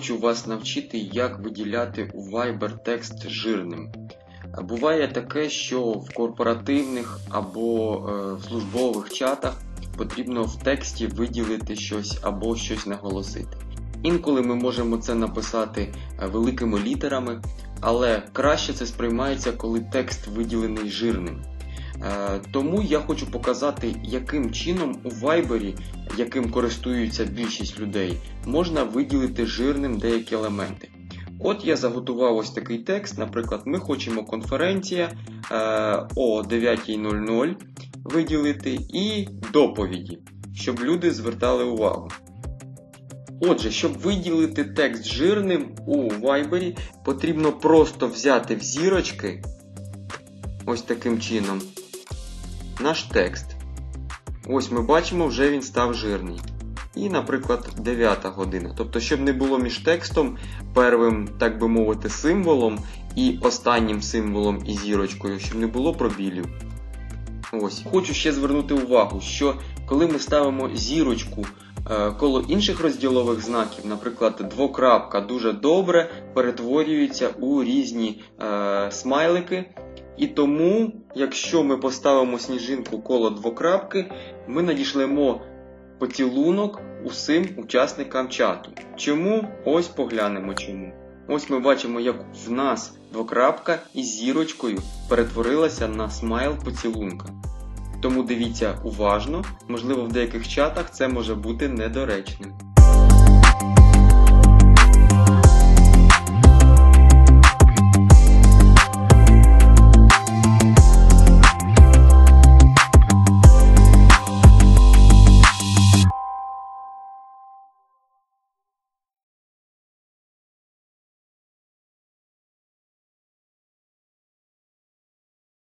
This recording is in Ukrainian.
хочу вас навчити, як виділяти у Viber текст жирним. Буває таке, що в корпоративних або в службових чатах потрібно в тексті виділити щось або щось наголосити. Інколи ми можемо це написати великими літерами, але краще це сприймається, коли текст виділений жирним. Тому я хочу показати, яким чином у Viber, яким користуються більшість людей, можна виділити жирним деякі елементи. От я заготував ось такий текст, наприклад, ми хочемо конференція о 9:00 виділити і доповіді, щоб люди звертали увагу. Отже, щоб виділити текст жирним у Viber, потрібно просто взяти в зірочки, ось таким чином, наш текст. Ось ми бачимо, вже він став жирний. І, наприклад, 9 година. Тобто, щоб не було між текстом, первим, так би мовити, символом і останнім символом і зірочкою, щоб не було пробілів. Ось. Хочу ще звернути увагу, що коли ми ставимо зірочку коло інших розділових знаків, наприклад, двокрапка дуже добре перетворюється у різні смайлики. І тому, якщо ми поставимо сніжинку коло двокрапки, ми надішлемо поцілунок усім учасникам чату. Чому? Ось поглянемо чому. Ось ми бачимо, як в нас двокрапка із зірочкою перетворилася на смайл поцілунка. Тому дивіться уважно, можливо в деяких чатах це може бути недоречним.